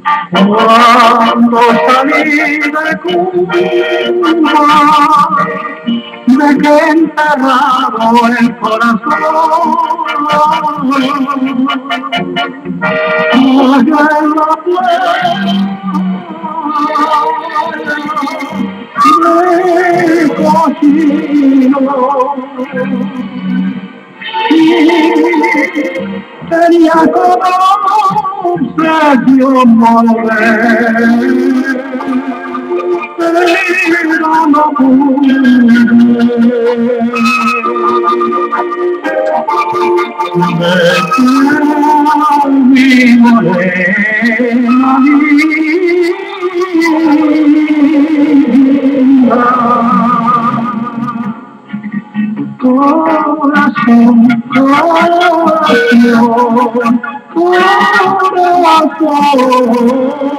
Cuando salí de Cuba, dejé enterrado el corazón. Allá en la playa de Cochino, tenía como obsesión volver, pero no pude. Mi morena linda, corazón, corazón, corazón.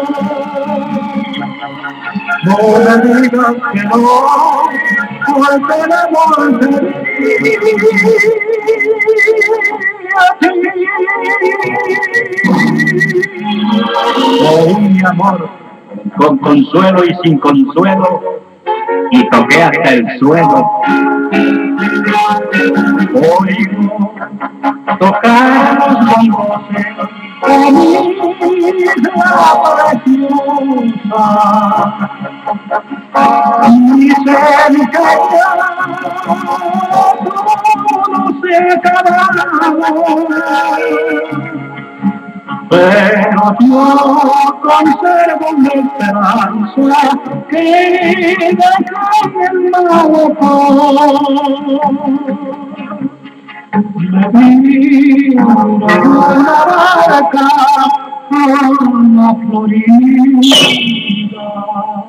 No me digas que no, porque el amor te oh, mi amor, con consuelo y sin consuelo, y toqué hasta el suelo. Oigo tocar los voces la preciosa, y sé que ya todo se acabará, pero yo conservo mi esperanza que deja el me vino una barca a la Florida.